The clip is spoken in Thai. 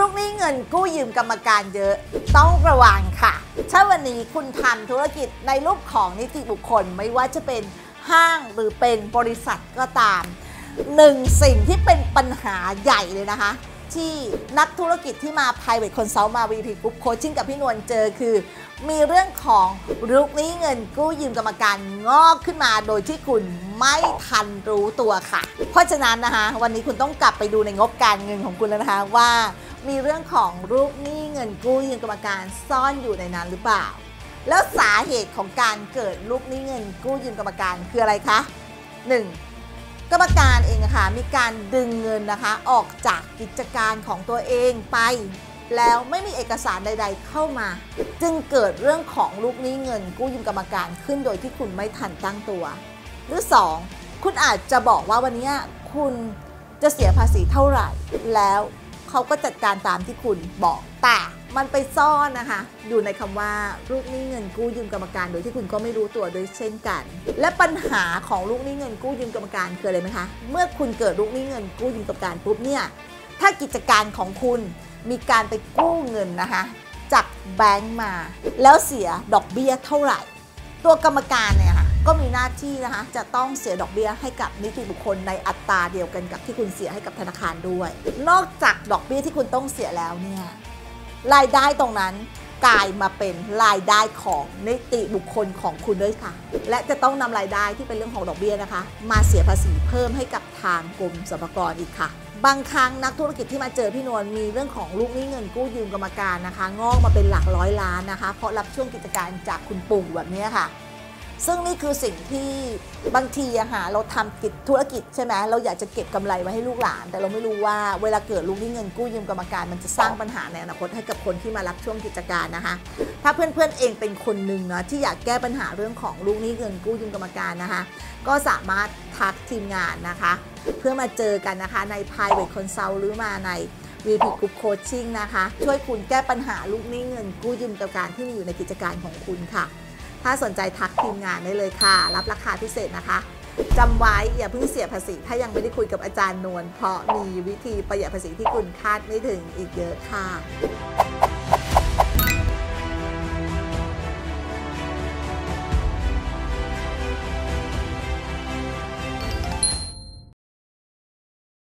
ลูกหนี้เงินกู้ยืมกรรมการเยอะต้องระวังค่ะถ้าวันนี้คุณทำธุรกิจในรูปของนิติบุคคลไม่ว่าจะเป็นห้างหรือเป็นบริษัทก็ตามหนึ่งสิ่งที่เป็นปัญหาใหญ่เลยนะคะที่นักธุรกิจที่มา Private Consult มา VP Group Coaching กับพี่นวลเจอคือมีเรื่องของลูกหนี้เงินกู้ยืมกรรมการงอกขึ้นมาโดยที่คุณไม่ทันรู้ตัวค่ะเพราะฉะนั้นนะคะวันนี้คุณต้องกลับไปดูในงบการเงินของคุณแล้วนะคะว่ามีเรื่องของลูกหนี้เงินกู้ยืมกรรมการซ่อนอยู่ในนั้นหรือเปล่าแล้วสาเหตุของการเกิดลูกหนี้เงินกู้ยืมกรรมการคืออะไรคะ 1. กรรมการเองค่ะมีการดึงเงินนะคะออกจากกิจการของตัวเองไปแล้วไม่มีเอกสารใดๆเข้ามาจึงเกิดเรื่องของลูกหนี้เงินกู้ยืมกรรมการขึ้นโดยที่คุณไม่ทันตั้งตัวหรือ 2. คุณอาจจะบอกว่าวันนี้คุณจะเสียภาษีเท่าไหร่แล้วเขาก็จัดการตามที่คุณบอกแต่มันไปซ่อนนะคะอยู่ในคำว่าลูกหนี้เงินกู้ยืมกรรมการโดยที่คุณก็ไม่รู้ตัวด้วยเช่นกันและปัญหาของลูกหนี้เงินกู้ยืมกรรมการคืออะไรไหมคะเมื่อคุณเกิดลูกหนี้เงินกู้ยืมกรรมการปุ๊บเนี่ยถ้ากิจการของคุณมีการไปกู้เงินนะคะจากแบงก์มาแล้วเสียดอกเบี้ยเท่าไหร่ตัวกรรมการเนี่ยค่ะก็มีหน้าที่นะคะจะต้องเสียดอกเบี้ยให้กับนิติบุคคลในอัตราเดียวกันกับที่คุณเสียให้กับธนาคารด้วยนอกจากดอกเบี้ยที่คุณต้องเสียแล้วเนี่ยรายได้ตรงนั้นกลายมาเป็นรายได้ของนิติบุคคลของคุณด้วยค่ะและจะต้องนำรายได้ที่เป็นเรื่องของดอกเบี้ยนะคะมาเสียภาษีเพิ่มให้กับทางกรมสรรพากรอีกค่ะบางครั้งนักธุรกิจที่มาเจอพี่นวลมีเรื่องของลูกหนี้เงินกู้ยืมกรรมการนะคะงอกมาเป็นหลักร้อยล้านนะคะเพราะรับช่วงกิจการจากคุณปู่แบบนี้ค่ะซึ่งนี่คือสิ่งที่บางทีเราทำธุรกิจใช่ไหมเราอยากจะเก็บกำไรไว้ให้ลูกหลานแต่เราไม่รู้ว่าเวลาเกิดลูกหนี้เงินกู้ยืมกรรมการมันจะสร้างปัญหาในอนาคตให้กับคนที่มารับช่วงกิจการนะคะถ้าเพื่อนๆเองเป็นคนหนึ่งนะที่อยากแก้ปัญหาเรื่องของลูกหนี้เงินกู้ยืมกรรมการนะคะก็สามารถทักทีมงานนะคะเพื่อมาเจอกันนะคะใน Private Consult หรือมาใน VP Group Coaching นะคะช่วยคุณแก้ปัญหาลูกหนี้เงินกู้ยืมกรรมการที่มีอยู่ในกิจการของคุณค่ะถ้าสนใจทักทีมงานได้เลยค่ะรับราคาพิเศษนะคะจำไว้อย่าเพิ่งเสียภาษีถ้ายังไม่ได้คุยกับอาจารย์นวลเพราะมีวิธีประหยัดภาษีที่คุณคาดไม่ถึงอีกเยอะค่ะ